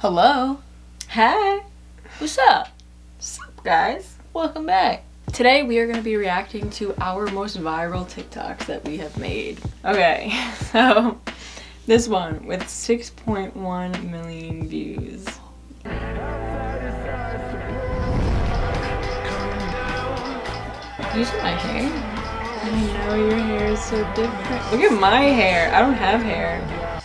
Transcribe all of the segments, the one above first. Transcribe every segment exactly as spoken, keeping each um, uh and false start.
Hello. Hey. What's up? What's up, guys? Welcome back. Today we are going to be reacting to our most viral TikToks that we have made. Okay, so this one with six point one million views. You see my hair? I know your hair is so different. Look at my hair. I don't have hair.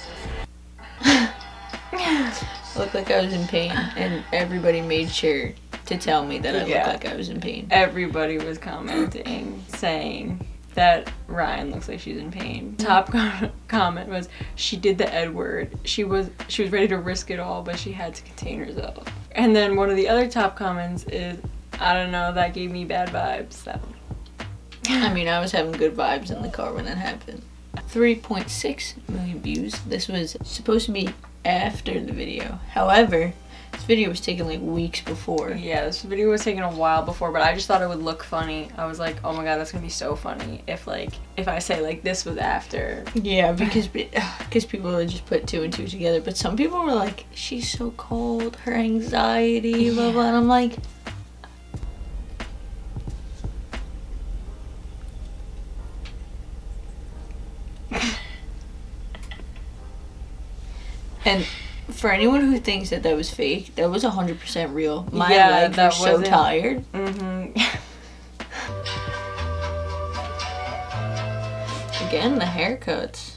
I looked like I was in pain, and everybody made sure to tell me that I Yeah. looked like I was in pain. Everybody was commenting, saying that Ryan looks like she's in pain. Top com comment was, she did the Ed word. She was she was ready to risk it all, but she had to contain herself. And then one of the other top comments is, I don't know, that gave me bad vibes. So. I mean, I was having good vibes in the car when that happened. three point six million views. This was supposed to be after the video. However, this video was taken like weeks before. Yeah, this video was taken a while before, but I just thought it would look funny. I was like, oh my god, that's gonna be so funny if like, if I say like this was after. Yeah, because because people would just put two and two together. But some people were like, she's so cold, her anxiety, blah blah. And I'm like, and for anyone who thinks that that was fake, that was one hundred percent real. My Yeah, legs that were so wasn't- tired. Mm-hmm. Again, the haircuts.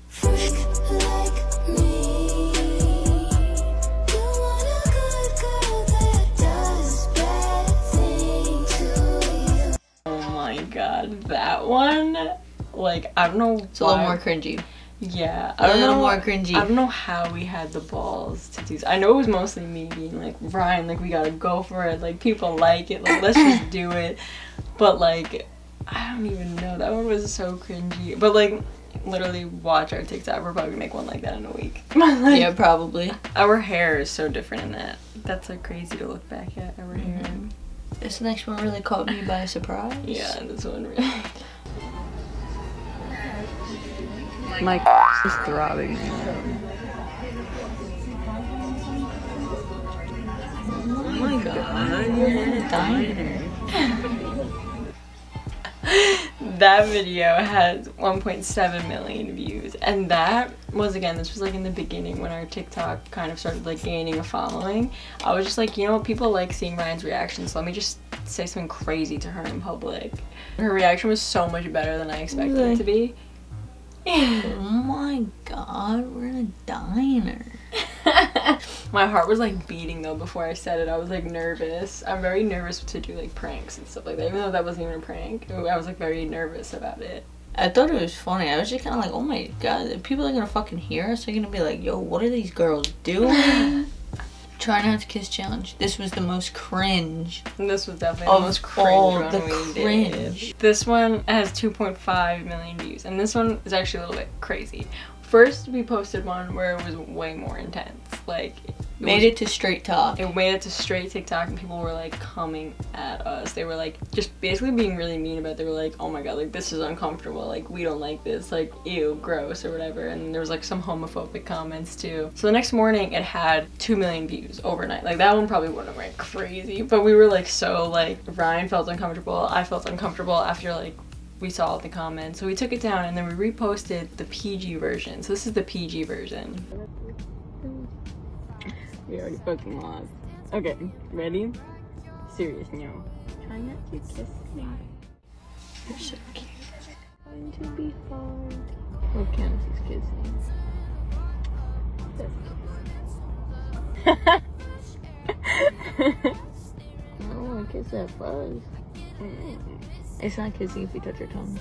Oh my god, that one, like, I don't know. It's a little more cringy. Yeah, A I don't little know. more cringy. I don't know how we had the balls to do this. I know it was mostly me being like, Ryan, like, we gotta go for it. Like, people like it. Like, let's just do it. But like, I don't even know. That one was so cringy. But like, literally watch our TikTok. We're probably gonna make one like that in a week. Like, Yeah, probably. our hair is so different in that. That's like crazy to look back at our hair. Mm-hmm. This next one really caught me by surprise. Yeah, this one really. My is throbbing. Oh my god, you're in a diner. That video has one point seven million views, and that was, again, this was like in the beginning when our TikTok kind of started like gaining a following. I was just like, you know what, people like seeing Ryan's reactions, so let me just say something crazy to her in public. Her reaction was so much better than I expected it to be. Oh my god, we're in a diner. My heart was like beating though before I said it. I was like nervous. I'm very nervous to do like pranks and stuff like that, even though that wasn't even a prank. I was like very nervous about it. I thought it was funny. I was just kind of like, oh my god, people are gonna fucking hear us. They're gonna be like, yo, what are these girls doing? Try not to kiss challenge. This was the most cringe. And this was definitely Of the most cringe all one the we cringe. did. This one has two point five million views, and this one is actually a little bit crazy. First, we posted one where it was way more intense. Like, it Made was, it to straight talk. It made it to straight TikTok, and people were like coming at us. They were like just basically being really mean about it. They were like, oh my god, like this is uncomfortable. Like, we don't like this. Like, ew, gross, or whatever. And there was like some homophobic comments too. So the next morning, it had two million views overnight. Like, that one probably wouldn't have went crazy. But we were like so like, Ryan felt uncomfortable. I felt uncomfortable after like we saw the comments. So we took it down, and then we reposted the P G version. So this is the P G version. We already fucking lost. Okay, ready? Serious now. Try not to kiss me. You're so cute. Going to be hard. What counts as kissing? That's I don't want to kiss that fuzz. Mm. It's not kissing if you touch your tongue.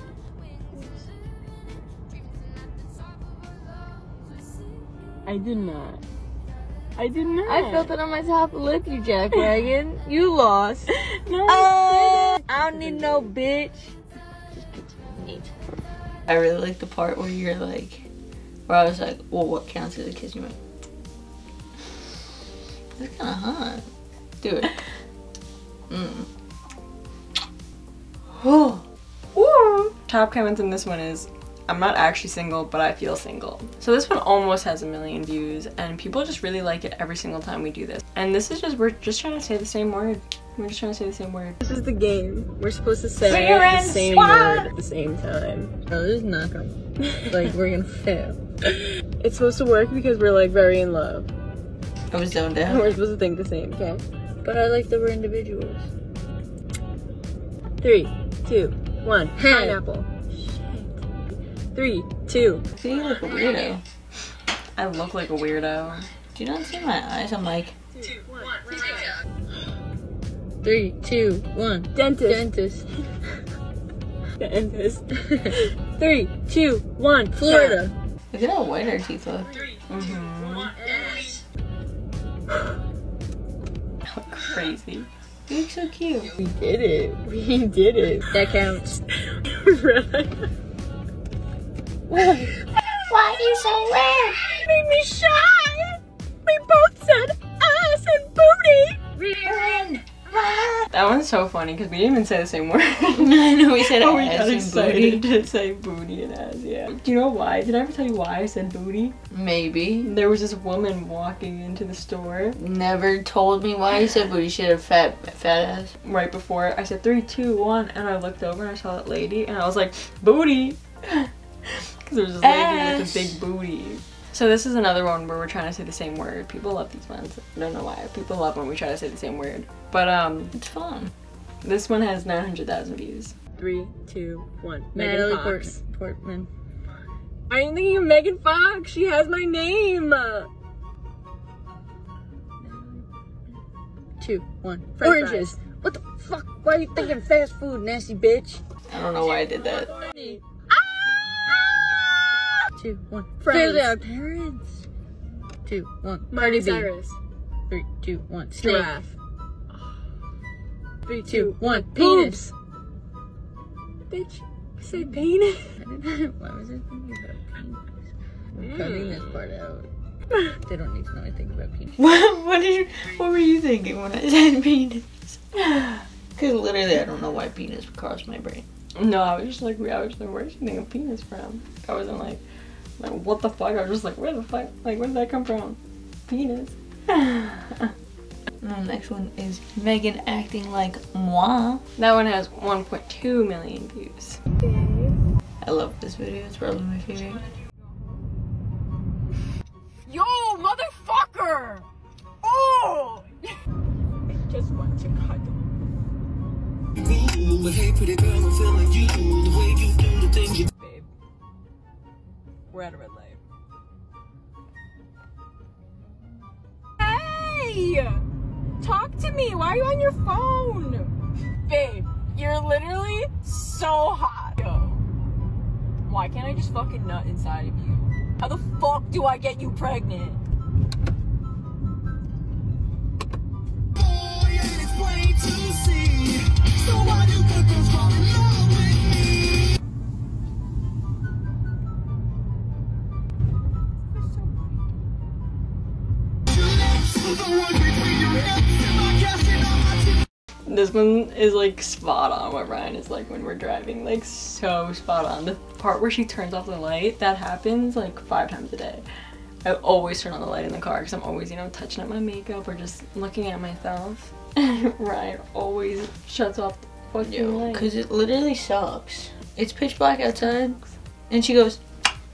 I did not. I did not. I felt it on my top lip, you jackwagon. You lost. No. Uh, I don't need no bitch. Just pizza. Neat. I really like the part where you're like, where I was like, well, what counts as a kiss? You went, that's kind of hot. Do it. Mm. Oh. Top comments in this one is, I'm not actually single, but I feel single. So this one almost has a million views, and people just really like it every single time we do this. And this is just, we're just trying to say the same word. We're just trying to say the same word. This is the game. We're supposed to say the same word at the same time. No, this is not gonna, like, we're gonna fail. It's supposed to work because we're like very in love. I was zoned out. We're supposed to think the same, okay? But I like that we're individuals. Three, two, one. Pineapple. Three, two. See, you look a weirdo. I look like a weirdo. Do you not see my eyes? I'm like... Two, one, Three, two, one. Dentist. Dentist. Dentist. Three, two, one. Florida. Look at how white our teeth look. Mm-hmm. How crazy. You look so cute. We did it. We did it. That counts. Why are you so red? Made me shy. We both said ass and booty. Ryann. That one's so funny because we didn't even say the same word. I know we said oh, ass we got and excited booty. to say booty and ass, yeah. Do you know why? Did I ever tell you why I said booty? Maybe. There was this woman walking into the store. Never told me why you said booty. She had a fat, fat ass. Right before I said three, two, one, and I looked over and I saw that lady and I was like, booty! Because there was this lady Ass. with a big booty. So this is another one where we're trying to say the same word. People love these ones. I don't know why. People love when we try to say the same word. But um, It's fun. this one has nine hundred thousand views. Three, two, one. Natalie Megan Fox. Port Portman. I'm thinking of Megan Fox. She has my name. Two, one. French Oranges. fries. What the fuck? Why are you thinking fast food, nasty bitch? I don't know why I did that. Two, one. Friends. Fairly Odd Parents. Two, one. Miley Cardi B. Cyrus. Three, two, one. Snake. Giraffe. Three, Two, one. Penis. Bitch, I said penis. Why was I thinking about penis? We're Mm. cutting this part out. They don't need to know anything about penis. What? What did you? What were you thinking when I said penis? Because literally, I don't know why penis crossed my brain. No, I was just like, I was just like, where's you think of penis from? I wasn't like, like, what the fuck? I was just like, where the fuck? Like, where did that come from? Penis. And the next one is Megan acting like moi. That one has one point two million views. I love this video. It's probably my favorite. Yo, motherfucker! Oh! I just want to cuddle. But hey, pretty girl, I'm feeling you. The way you do the things you do. Babe, we're at a red light. Hey! Talk to me! Why are you on your phone? Babe, you're literally so hot. Yo, why can't I just fucking nut inside of you? How the fuck do I get you pregnant? Boy, ain't it's plain to see. So why you good girls fall in love with me? This one is like spot on what Ryan is like when we're driving, like so spot on. The part where she turns off the light, that happens like five times a day. I always turn on the light in the car because I'm always, you know, touching up my makeup or just looking at myself. Ryan always shuts off the fucking Yo, light. because it literally sucks. It's pitch black outside, and she goes,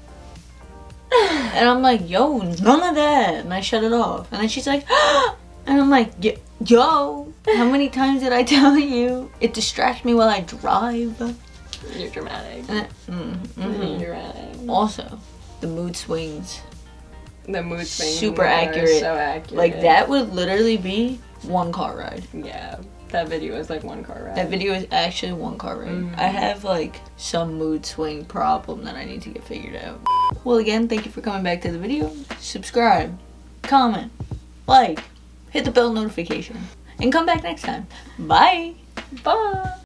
and I'm like, yo, none of that, and I shut it off. And then she's like, and I'm like, yo, how many times did I tell you? It distracts me while I drive. You're dramatic. And, mm, mm-hmm. You're dramatic. Also, the mood swings. The mood swings. Super are accurate. So accurate. Like, that would literally be one car ride. Yeah. That video is like one car ride. That video is actually one car ride. Mm-hmm. I have like some mood swing problem that I need to get figured out. Well, again, thank you for coming back to the video. Subscribe, comment, like, hit the bell notification, and come back next time. Bye. Bye.